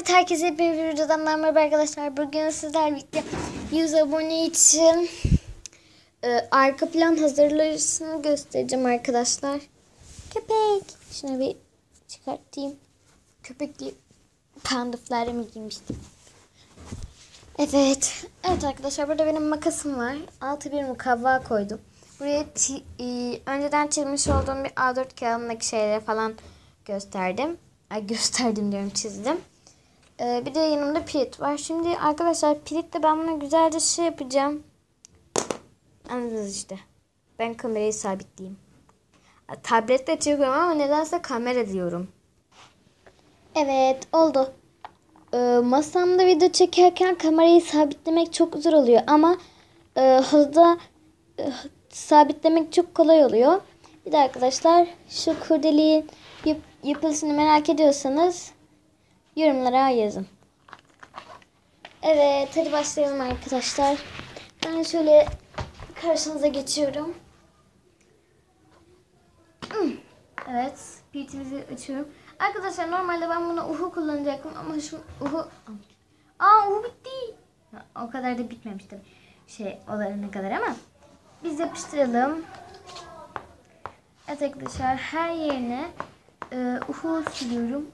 Evet, herkese bir videodan merhaba arkadaşlar. Bugün sizlerle birlikte 100 abone için arka plan hazırlamasını göstereceğim arkadaşlar. Köpek. Şunu bir çıkartayım. Köpekli panduflarımı giymiştim. Evet arkadaşlar, burada benim makasım var. Altı bir mukavva koydum. Buraya önceden çizmiş olduğum bir A4 kağıdındaki şeyleri falan gösterdim. Gösterdim diyorum, çizdim. Bir de yanımda pirit var. Şimdi arkadaşlar, piritle ben bunu güzelce yapacağım. Anladınız işte. Ben kamerayı sabitleyeyim. Tabletle çekiyorum ama nedense kamera diyorum. Evet, oldu. Masamda video çekerken kamerayı sabitlemek çok zor oluyor. Ama hızda sabitlemek çok kolay oluyor. Bir de arkadaşlar, şu kurdeleğin yapılışını merak ediyorsanız yorumlara yazın. Evet, hadi başlayalım arkadaşlar. Ben şöyle karşınıza geçiyorum. Evet, piritimizi açıyorum. Arkadaşlar, normalde ben bunu uhu kullanacaktım ama şu uhu... uhu bitti. O kadar da bitmemişti. Olana kadar ama biz yapıştıralım. Evet arkadaşlar, her yerine uhu siliyorum.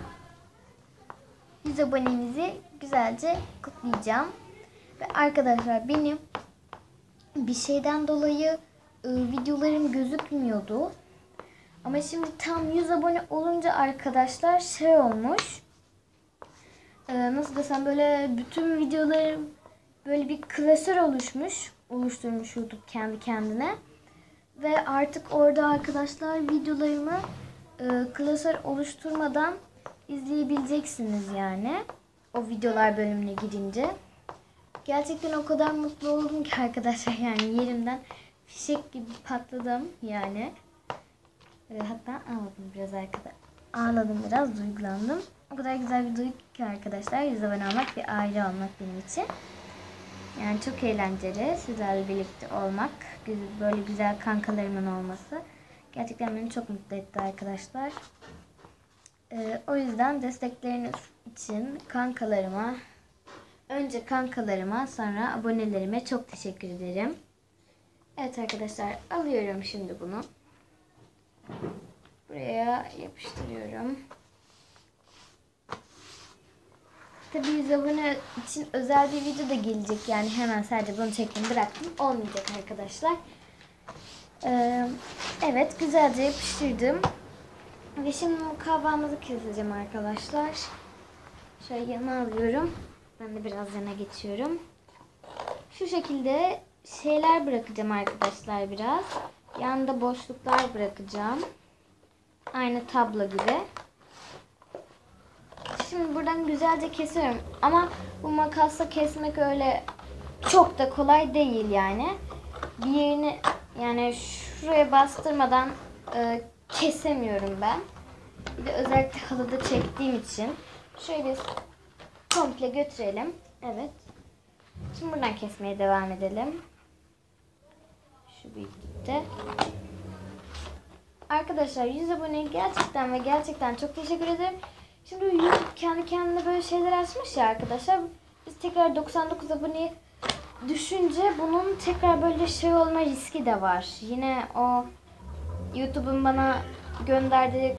100 abonemizi güzelce kutlayacağım. Ve arkadaşlar, benim bir şeyden dolayı videolarım gözükmüyordu. Ama şimdi tam 100 abone olunca arkadaşlar olmuş. Nasıl desem, böyle bütün videolarım böyle bir klasör oluşturmuş YouTube kendi kendine. Ve artık orada arkadaşlar videolarımı klasör oluşturmadan izleyebileceksiniz yani. O videolar bölümüne girince. Gerçekten o kadar mutlu oldum ki arkadaşlar, yani yerimden fişek gibi patladım yani. Hatta ağladım biraz arkadaşlar. Ağladım biraz, duygulandım. O kadar güzel bir duygu ki arkadaşlar. 100 abone olmak, bir aile olmak benim için. Yani çok eğlenceli sizlerle birlikte olmak. Böyle güzel kankalarımın olması gerçekten beni çok mutlu etti arkadaşlar. O yüzden destekleriniz için önce kankalarıma, sonra abonelerime çok teşekkür ederim. Evet arkadaşlar, alıyorum şimdi bunu. Buraya yapıştırıyorum. Tabii 100 abone için özel bir video da gelecek. Yani hemen sadece bunu çektim bıraktım olmayacak arkadaşlar. Evet, güzelce yapıştırdım. Ve şimdi mukavvamızı keseceğim arkadaşlar. Şöyle yana alıyorum. Ben de biraz yana geçiyorum. Şu şekilde şeyler bırakacağım arkadaşlar biraz. Yanında boşluklar bırakacağım. Aynı tablo gibi. Şimdi buradan güzelce kesiyorum. Ama bu makasla kesmek öyle çok da kolay değil yani. Bir yerini, yani şuraya bastırmadan kesemiyorum ben. Bir de özellikle halıda çektiğim için. Şöyle bir komple götürelim. Evet. Şimdi buradan kesmeye devam edelim. Şu büyüklükte. Arkadaşlar, 100 aboneye gerçekten çok teşekkür ederim. Şimdi YouTube kendi kendine böyle şeyler açmış ya arkadaşlar. Biz tekrar 99 aboneye düşünce bunun tekrar böyle olma riski de var. Yine o YouTube'un bana gönderdiği